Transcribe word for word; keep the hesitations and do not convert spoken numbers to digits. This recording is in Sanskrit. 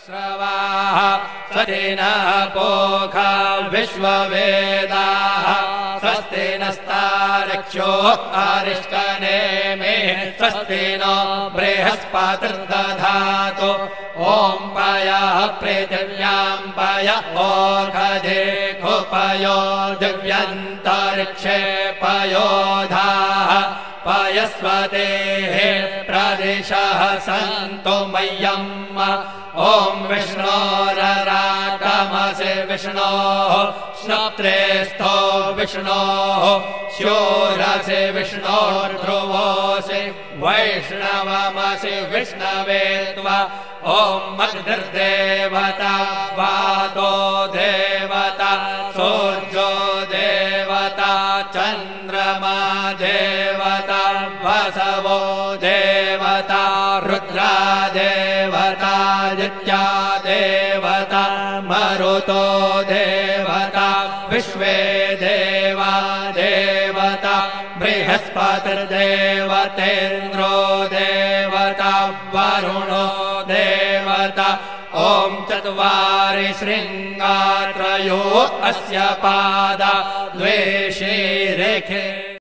श्रवाः स्वस्ति नः पूषा विश्ववेदाः स्वस्ति नस्तार्क्ष्यो अरिष्टनेमिः स्वस्ति नो बृहस्पतिर्दधातु ॐ पयः पृथिव्यां पय ओषधे खुपयो दिव्यन्तरिक्षे पयोधाः पयस्वतेः प्रदिशः सन्तु मह्यम् ॐ विष्णोरराटमसि विष्णोः श्नोत्रेस्थो विष्णोः शूरसि विष्णोर्ध्रुवोऽसि वैष्णवमसि विष्णवे त्वा ॐ अग्निर्देवता वातो देवता सूर्यो देवता चन्द्रमा देवता वसवो देवता रुद्रा देवता नित्या देवता मरुतो देवता विश्वे देवा देवता बृहस्पतिर्देवतेन्द्रो देवता वरुणो देवता ॐ चत्वारि शृङ्गा त्रयो अस्य पादा द्वे शीरेखे।